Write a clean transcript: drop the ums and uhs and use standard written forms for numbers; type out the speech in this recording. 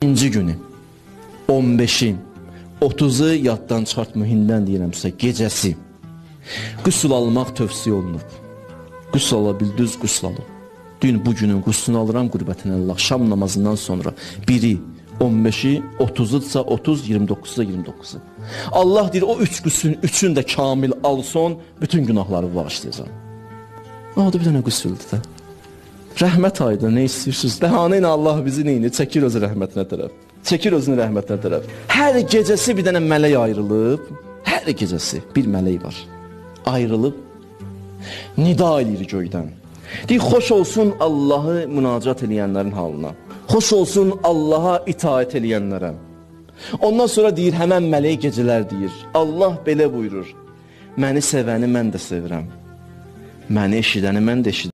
İkinci günü, 15-i, 30-u yaddan çıxartmahindən deyirəmsə, gecəsi qüsl almaq tövsiyə olunub. Qüsl alabildiniz, qüsl alın. Dün bugünün qüslünü alıram qürbətən Allah. Şam namazından sonra 1-i, 15-i, 30-udsa 30, 29-da 29-u. Allah deyir, o 3 qüslün 3-ünü də kamil alson, bütün günahları bağışlayacaq. O da bir dənə qüsüldür də. Rəhmət ayda nə istəyirsiniz? Bəhanə ilə Allah bizi neyini? Çəkir özü rəhmətinə tərəf. Çəkir özünü rəhmətinə tərəf. Hər gecəsi bir dənə mələk ayrılıb, hər gecəsi bir mələk var. Ayrılıb, nida edir göydən. Deyir, xoş olsun Allahı münacat eləyənlərin halına. Xoş olsun Allaha itaət eləyənlərə. Ondan sonra deyir, həmən mələk gecələr deyir. Allah belə buyurur, məni sevəni mən də sevirəm. Məni eşidəni mən də eşidirəm.